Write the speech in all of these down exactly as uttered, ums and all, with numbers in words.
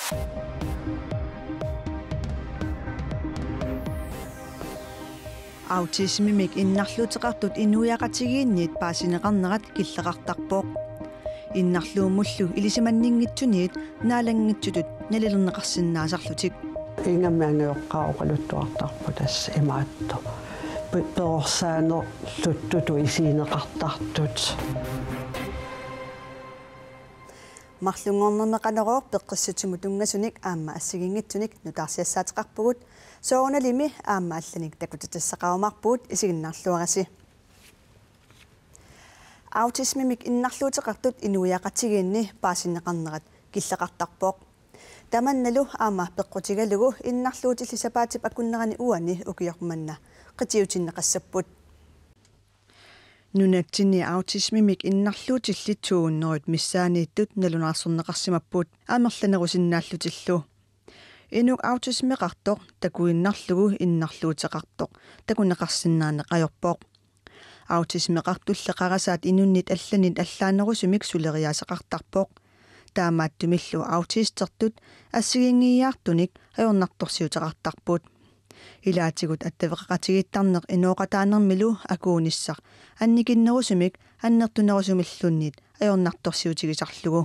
Autismimik innarluuteqartut inuiaqatigiinniit paasineqarnerat killaqartarpoq innarluumullu ilisimanninngitsuniit naalangitsutut nalilernеқарсинаасарлутик ингаммиангиоққаоқалуттуартарпу тасс имаатто перорсаанер луттуту исиинеқартартут марлунгорнернеқанероор пеққиссутиму тунгасуник аама ассигингитсуник нутаарсиассаатеқарпугут сооналими аама алланик такутатассақаумарпуут исигиннарлуараси аутисмимик иннарлуутеқартут инуиақатигиинни паасиннеқарнерат киллақартарпоқ таманналу аама пеққутигалугу иннарлуутиллисапаатип акуннерани уани укиорманна қитиутиннеқассаппут нунатсини аутисмимик иннарлуутиллитсууннерут миссаанииттут налунаарсернеқарсимаппут аамерланерусиннааллутиллу инук аутисмеқартоқ такуиннарлугу иннарлуутеқартоқ такунеқарсинаанеқаёрпоқ аутисмеқартуллеқарасаат инуннит алланит аллаанерусумик сулериаасеқартарпоқ таамааттумиллу аутистертут ассигингиаартуник аёрнарторсиутеқартарпут илаатигут аттавеқақатигиттарнеқ инооқатаанермилу акууниссақ анникиннерусумик аннертунерусумиллуннит аёрнарторсиутигисарлугу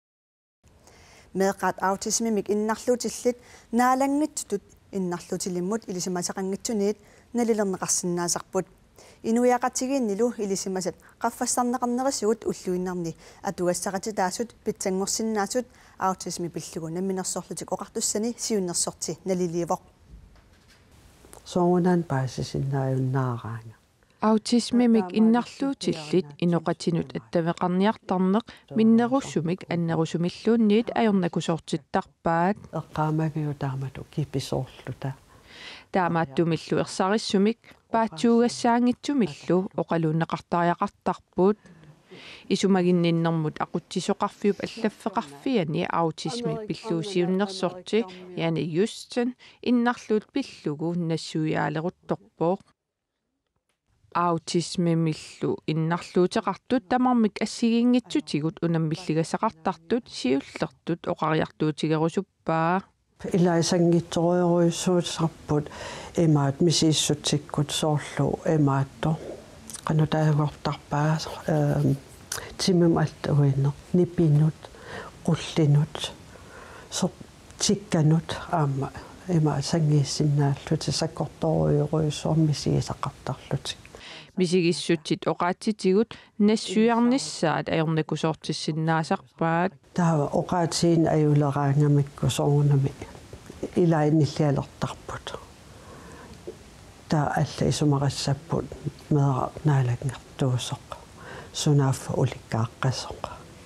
меқат аутисмимик иннарлуутиллит наалангитсутут иннарлуутилиммут илисимасақангитсуниит налилернеқарсинаасарпут инуиақатигииннилу илисимасат қаффассарнеқарнерисугут уллуиннарни атуассақатитаасут питсангорсиннаасут аутисми пиллугу намминерсорлутик оқартуссани сиуннерсорти налиливоқ соонан паасисиннааюннаараанга аутисмимик иннарлуутиллит иноқатинут аттавеқарниартарнеқ миннеруссумик аннерусумиллуунниит аёрнакусоортиттарпаат эққаамавиу таамату киписоорлута таамааттумиллу ерсариссумик паатсуугассаангитсумиллу оқалууннеқартариақартарпут исумагинниннэрмут ақутсисоқарфиуп аллаффеқарфиани аутисми пиллуусиуннерсорти яни юстен иннарлуут пиллугу нассуяалерутторпоо аутисмимиллу иннарлуутеқартут тамармик ассигингитсутигут унаммиллигасақартартут сиуллертут оқариартуутигерусуппаа илаисангитсориоруйссуутсарпут имаат мисииссутсиккут соорлу имаатто канутаагортарпаа э тиммум алтуиннер ниппинут qullinut so tikkanut аама има сангииссиннааллут саккорторуйоруйссуармисигисақартарлутик мисигиссутсит оқаатситигут нассуярниссаат аёрнакусоортиссиннаасарпаат таава оқаатсиин аюлераангамикку соорнами илаинниллиалертарпут таа алла исумарассаппут меэра наалагнартуусоқ сунаффа уликкааққасоқ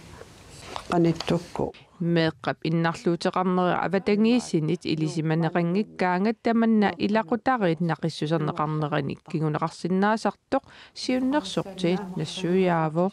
qaниттукку меэққап иннарлуутеқарнери аватангииссинит илисиманеқангиккаангат таманна илақутариит нақиссусернеқарнерани кигунеқарсинаасартоқ сиуннерсорти нассуяаво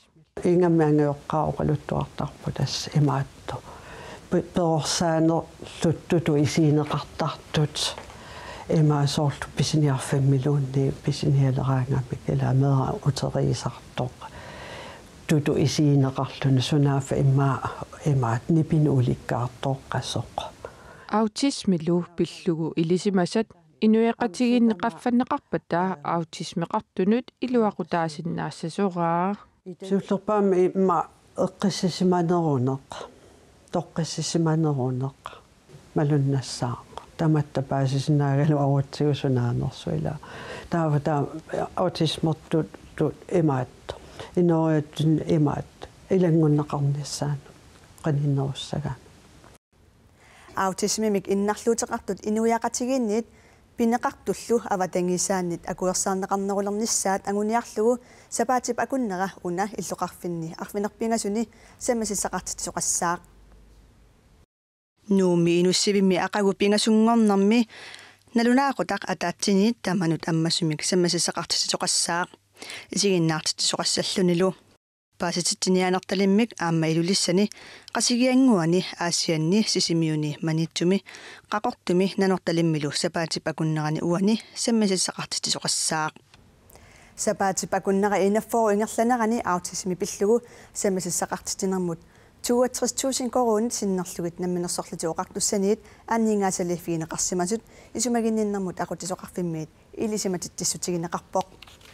ингаммиангиоққаоқалуттуартарпу тасс имаатто перорсаанер луттуту исиинеқартартут имаасоорлу писиниарфаммилуунни писиниалераангамик иламера утериисартоқ туту исиинеқарлуна сунаафа иммаа имаат нипин уликкаартоққасоқ аутисмилу пиллугу илисимасат инуяқатигинни қаффаннеқарпата аутисмеқартунут илуақутаасиннаассасораа суллерпаами имма эққиссисиманерунеқ тоққиссисиманерунеқ малуннассаақ таматта паасисинаагалу ауатсигусунаанерсуила таава таа аутисмертут тут имаат инориаттун имаат илангуннеқарниссаан qaniinnerussagaana аутисмимик иннарлуутеқартут инуиақатигиинниит пинеқартуллу аватангисааннит акуерсаарнеқарнерулерниссаат агуниарлугу сапаатип акуннера уна иллоқарфинни арфинерпингасуни самасиссақартитсоқассаақ нууми инуссивимми ақагу пингасунгорнарми налунаақутақ атаатсиниит таманут аммасумик самасиссақартитсоқассаақ исигиннаартитсоқассаллунилу пааситинианерталиммик аама илулиссани қасигиангуани аасианни сисимиуни манитсуми қақортуми нанорталиммилу сапаатип акуннерани уани саммасиссақартитсоқассаақ сапаатип акуннера инаффору ингерланерани аутисми пиллугу саммасиссақартитинермут toogtres tusind korunit sinnerlugit namminersorlutiоqartussaniit aanniingaasalifiineqarsimasut isumaginninnermut aqutisoqarfimmiit ilisimatittissutigинеqarpoq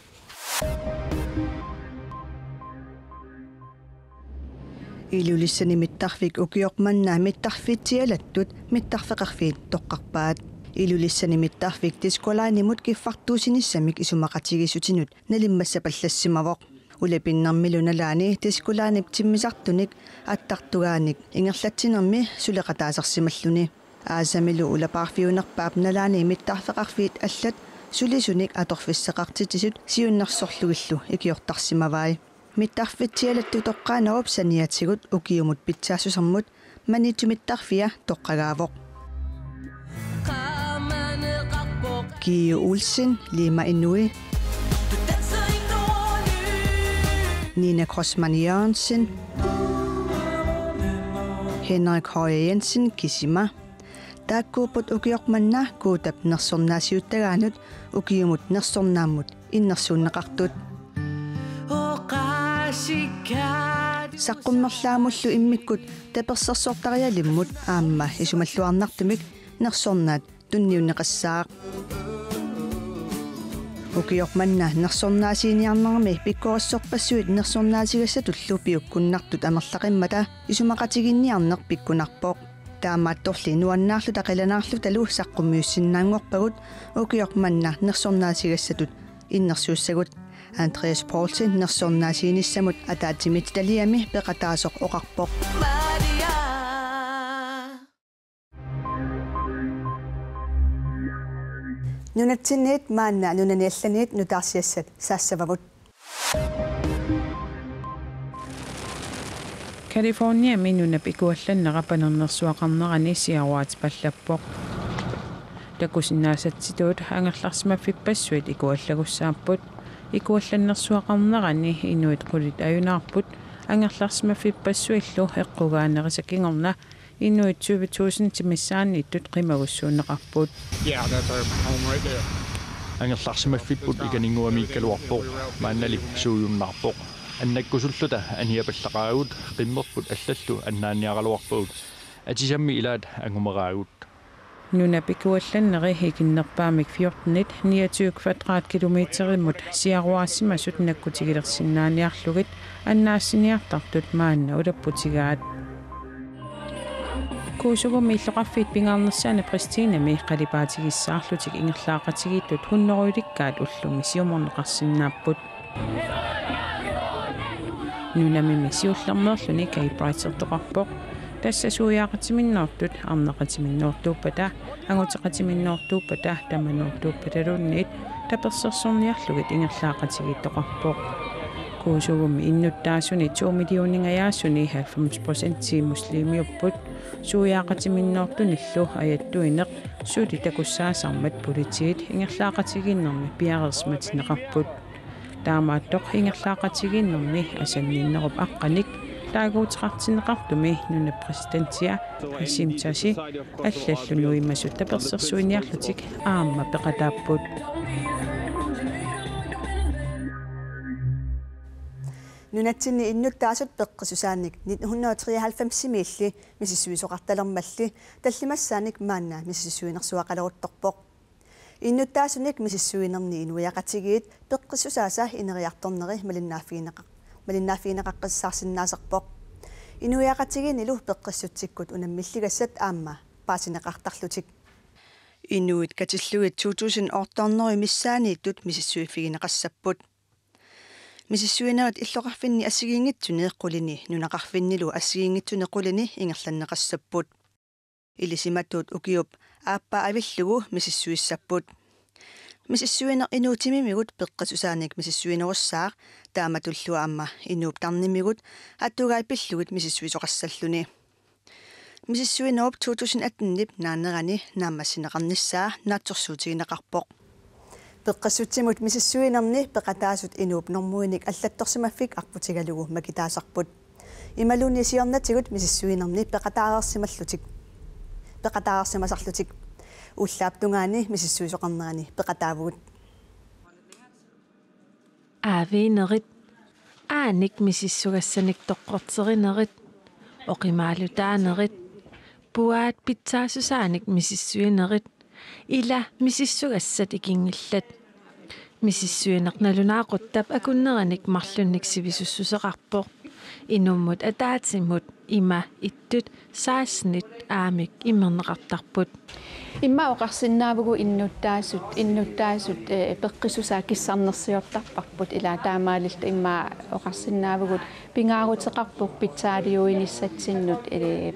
ilulissani mittarfik ukiormannaa mittarfiitsialattut mittarfeqarfiit toqqarpaat ilulissani mittarfik tiskolaanimut kiffartuusinissamik isumaqatigissutinut nalimmassapallassimavoq ulapinnermilunalaani tiskulaanip timmisartunik attartugaanik ingerlatsinermi suleqataasarsimalluni aasamilu ulapaarfiunerpaap nalaani mittarfeqarfiit allat sulisunik atorfisseqartitisut siunnersorlugillu ikiortarsimavai mittarfitsialattu toqqaanarup saniatsigut ukiumut pitsaassusermut manitumittarfia toqqagaavoq Kiyo Olsen Lima Inui Nina Crossmann Jørgensen Henrik Høje Jensen Kisima taakkuuput ukiormanna kuutap nersornaasiuttagaanut ukiumut nersornaammut innersuunneqartut saqqummerlaamullu immikkut tapersersortarialimmut aamma isumalluarnartumik nersornaat tunniunneqassaaq ukiormanna nersornaasiiniarnermi pikkorissorpassuit nersornaasigassatullu piukkunnartut amerlaqimmata isumaqatiginniarneq pikkunarpoq taamaattorli nuannaarlu taqilanaarlu talu saqqummiussinnaanngorpagut ukiormanna nersornaasigassatut innersuussagut Andreas Poulsen nersornaasiinissamut ataatimit taliami peqataasoq oqarpoq Nunatsinniit maanna nunaniallaniit nutaarsiassat saassavavut California minuna pikuallanneqapanernersuaqarnerani siaruat pallappoq takusinnaasatituut angerlarsimaffippassuit ikuallagussaarput ikuallannersuaqarnerani inuit qulit ayunaarput angerlarsimaffippassuillu eqqugaanerisakingorna inuit tyve tusind timissaaniittut qimagussuunneqarput Yeah, that's our home right there. Angerlarsimaffiput ikaninguamiikkaluarpoq maannali suuyunnarpoq annakkusulluta aniapallaqaagut qimmerput allallu annaanniaqaluarpugut atisammi ilaat angumeraagut nuna pikuallanneri hikinnerpaamik fjortenit niogtyve kvadratkilometerimut siaruaassimasut nakkutigilersinnaaniarlugit annaassiniartartut maanna ulapputigaat kuusugummi illoqarfiit pingaarnersaana pristinami qalipaatigissaarlutik ingerlaaqatigiittut hunneruilikkaat ullumi siumorneqarsinnaapput nunamimi siullermerluni kaipraitsertoqarpoq tassa suujaaqatiminnoortut arneqatiminnoortuuppata anguteqatiminnoortuuppata tamanuortuuppataluunniit tapersersorniarlugit ingerlaaqatigiittoqarpoq kuusugummi innuttaasuni to millioningajaasuni halvfems procent musliimiupput suujaaqatiminnoortunillu ajattuineq suuli takussaasarmat politiit ingerlaaqatiginnermi piarersmatineqarput taamaattoq ingerlaaqatiginnermi asanniinnerup aqqanik taaguutiqartineqartumi nuna presidentsia Hasim Tasi allallunui tapersersuiniarlutik aamma peqataapput Nunatsinni innuttaasut peqqisusaannik nitten treoghalvfems-miilli misissuisoqartalermalli tallimassaanik maanna misissuinersuaqaleruttorpoq innuttaasunik misissuinerni inuiaqatigiit peqqisusaasa ineriartorneri malinnaaffiineqa malinnaaffiineqaqqissaarsinnaasarpoq inuiaqatigin ilu peqqissuttikkut unammilligassat aamma paasineqartarlutik inuit katillugit two thousand ortorneri missaaniittut misissuifigineqassapput misissuinerit illoqarfinni assigiinngitsuni qulini nunaqarfinnilu assigiinngitsuni qulini ingerlanneqassapput ilisimattuut ukiup aappa avillugu misissuissapput misissuiner inuutimimigut peqqasusaanik misissuinerussaaq taamatullu aamma inuup tarnimigut attugai pillugit misissuisoqassalluni misissuinerup two thousand eighteen nip naanerani naammassineqarnissaa naatsorsuutigineqarpoq peqqassutsimut misissuinerni peqataasut inuup normuinik allattorsimaffik arputigalugu makitaasarput imaluni siornatigut misissuinerni peqataareersimallutik peqataareersimasarlutik ullaaptungaani misissuisoqarnerani peqataavugut aaviinerit aanik misissugassanik toqqorterinerit oqimaalutaanerit puaat pitsaasusanik misissuinerit ila misissugassat ikingillat misissuinernalunaaquttab akunneranik marlunnik sivisussuseqarpoq inummut ataatsimut ima ittut saasnit aamik immerneqartarput imma oqarsinnaavugu innuttaasut innuttaasut peqqisusaa kissarnersiortarparput ila taamaalilta imma oqarsinnaavugut pingaaruteqarpuq pitsaaliuinissatsinut ele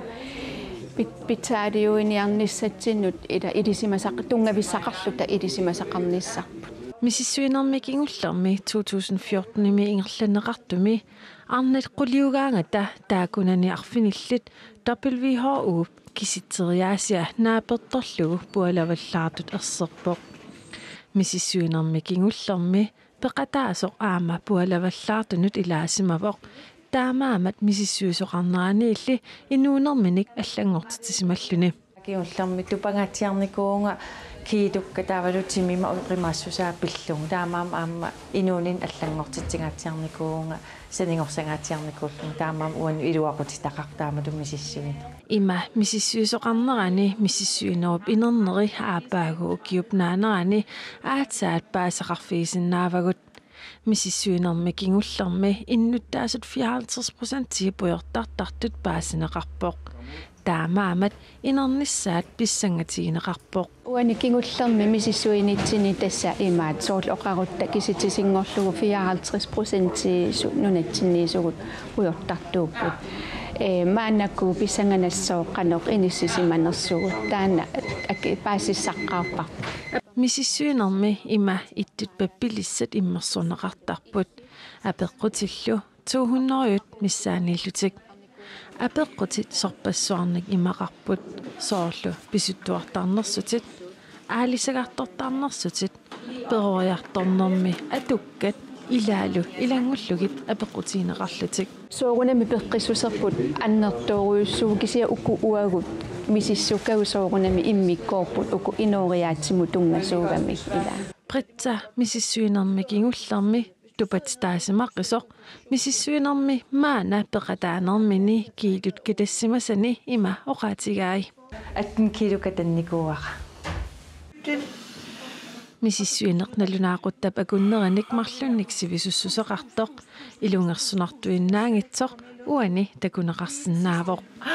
pitsaaliuiniarnissatsinnut ila ilisimasaq tungavissaqarluta ilisimasaqarnissarput misissuinermikingullermi to tusind fjorten imi ingerlaneqartumi arnat quliugaangata taakunani arfinillit W H O kisitteriaasia naapertorlugu pualavallaartut erserpoq misissuinermikingullermi peqataasoq aama pualavallaartunut ilaasimavoq taamaamat misissuisoqarneraaniilli inuunerminik allangortitisimalluni kiullermi tupangatiarnikuunga kiidukka tavalutimima uqimaasussaa pillung taamaam aamma inuunin allangortitigaatiarnikuunga saningorsangaatiarnikuullung taamaam uan iluaqutitaqartaamatu misissuin ima misissuisoqarnerani misissuinerup inerneri aapaagu ukiupnaanerani aatsaat paasaqarfiisinnaavagut misissuinermikingullermi innuttaasut fireoghalvtreds procent puyortartartut paasineqarpoq taamaamat inernissaat pissangatigineqarpoq uani kingullermi misissuinitsini tassa imaat soorl oqarutta kisitisinngorlugu fireoghalvtreds procent nunatsinniisugut puyortartuupput e maanakku pissanganassooqqanoq inissisimannерsugut taana paasissaqqaarpar misissuinermi ima ittut pappilissat immersorneqartarput apeqqutillu to hundrede missaaniillutik apeqqutit sorpassuarnik imaqarput soorlu pisuttuartarnersutit aalisagartortarnersutit peroriartornermi atukkat ilaalu ilangullugit apeqqutiineqarlutik soorunami peqqissuserput annertooriussuu kisia ukku uagut misissukau soorunami immikkoorput ukku inooriaatsimu tungasuugami ila Britta misissuinermikingullermi tupatstaasimaqqisoq misissuinermi maana peqataanermini kiilut kitassimasani ima oqaatigaai atten kiilukatannikuuaqa misissuinernalunaaquttab akunneranik marlunnik sivisussuseqartoq ilungersunartuinnaangitsoq uani takuneqarsinnaavoq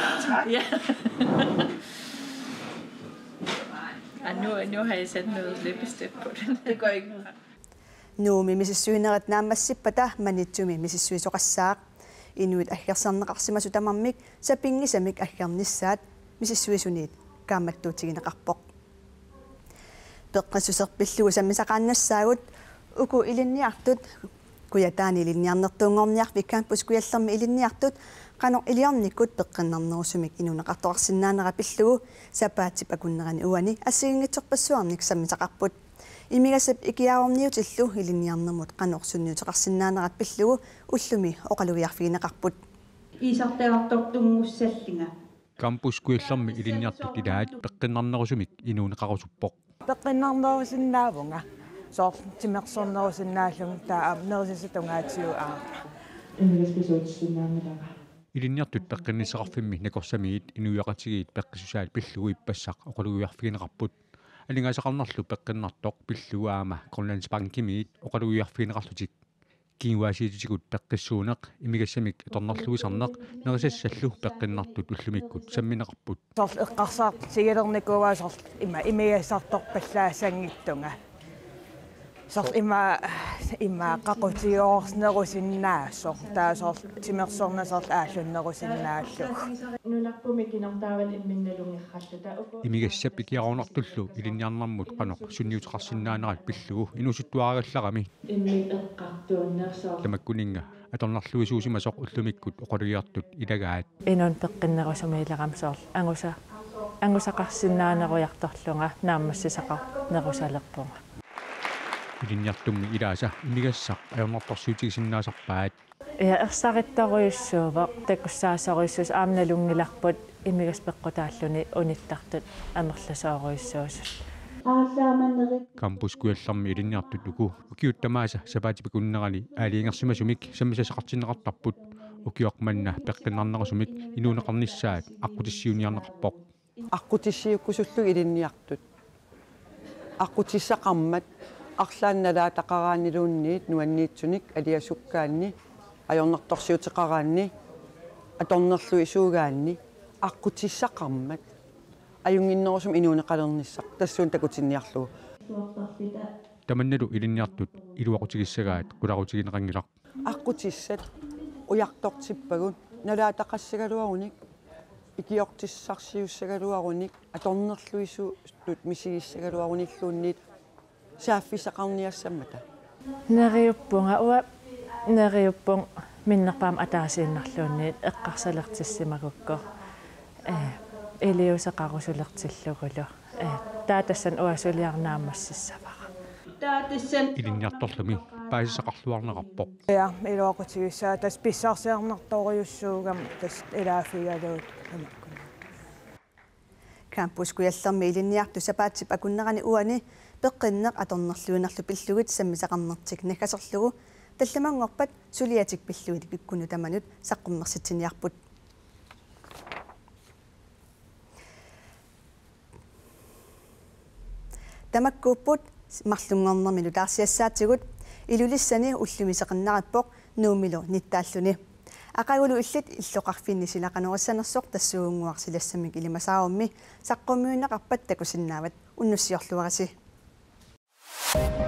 nu, nu har jeg sat noget læbestift på den. Det går ikke nu. nuumi misissuinerat naammassippata manitsumi misissuisoqassaaq inuit aggersarneqarsimasu tamarmik sapingisamik aggernissaat misissuisuniit kaammattuutigineqarpoq peqqassuserpillugu sammisaqaannassaagut uku ilinniartut kuyataani ilinniarnertuungorniarpik campus kuyallermi ilinniartut qanoq iliarnikkut peqqinnernerusumik inuneqartoqarsinnaanera pillugu sapaatip akunnerani uani assigingitsorpassuarnik sammisaqarput imigasap ikiaorniutillu ilinniarnermut qanoq sunniuteqarsinnaanerat pillugu ullumi oqalugiarfigineqarput isartagartortunngussallinga campus kuyallermi ilinniartut ilaat peqqinnernerusumik inuneqarusuppoq peqqinnernerusinnaavunga soor timersornerusinnaallung taa nerisissatungaatigu aarpa ilinniartut peqqinnisseqarfimmi nakorsamiit inuiaqatigiit peqqisusaat pillugu ippassaq oqalugiarfigineqarput алингаасақарнарлу пеққиннартоқ пиллуаама корландспанкимиит оқалуиарфиинеқарлутик киуаасиититигут пеққиссуунеқ имигассамик иторнерлуисарнеқ нерисассаллу пеққиннартут уллумиккут самминеқарпут сорл эққарсаар сигилерникуаасор има имигассартор паллаассангиттунга сорл има има қақутиоорснерусиннаасо таасоор тимерсорнасорл ааллуннерусиннааллу нунарпумикинортаавал имминналунгерраллута имигассап икиаруунартуллу илинниарнэрмут қаноқ сунниутеқарсинаанерат пиллугу инусуттуарагалларами иммит эққартууннерсоор тамаккунинга аторнарлуисуусимасоқ уллумиккут оқалуиартут илагаат инун пеққиннерусумиилерамсоор ангуса ангусақарсинаанеруйарторлунга нааммассисақар нерусалерпунга илинниартумми илааса имигассақ аёрнарторсуутигисиннаасарпаат я ерсариттаруйуссуува такуссаасаруйссус аамналунгиларпут имигас пеққутааллуни униттартут амерласааруйуссуусут campus kuyallermi ilinniartut uku ukiuttamaasa sapaatipikуннерани аалиингерсимасумик саммисасақартиннеқартарпут ukiormanna peqqinarnerusumik inuuneqarnissaat aqutissiuniarneqarpoq аққутиссиуккусуллу илинниартут аққутиссақармат арлаанналаатақараанилуунниит нуанниитсуник алиасуккаанни ajornertorsiutiqaraanni atornerlu isuugaanni аққутиссақармат ajunginnerusum inuuneqalernissaq tassuun takutinniarlugu таманналу илинниартут илуақутигиссагаат қуларутигинеқангилар аққутиссат уяртортиппагун налаатақассагалуаруник икиортиссарсиуссагалуаруник аторнерлуисуут мисигиссагалуаруниллуунниит сааффисақарниассаммата нериуппунга уа нериуппун миннерпаам атаасииннарлуунниит эққарсалертиссимагукко э элиусеқарусулертиллугулу э таатассан уасулиарнаамассиссавара таатассан илинниарторлуми паисақарлуарнеқарпоқ я илуақутигиссаа тас писсаарсиарнарторюссуугам тас илаафигалуут амаккуна кампус куяллерми илинниарту сапаатсип акуннерани уани пеққиннеқ аторнерлуинерлу пиллугит саммисақарнертик накасерлугу талламангорпат сулиатик пиллуит пиккуну таманут саққуммерситсиниарпут тамаккууппут марлунгорнермину таарсиассаатигут илулиссани уллумисеқиннараппоқ нуумилу ниттааллуни ақагулу иллит иллоқарфинни силақанеруссанерсоқ тассуунгуарсилассамик илимасаарумми саққумиунеқарпат такусиннаават уннуссиорлуараси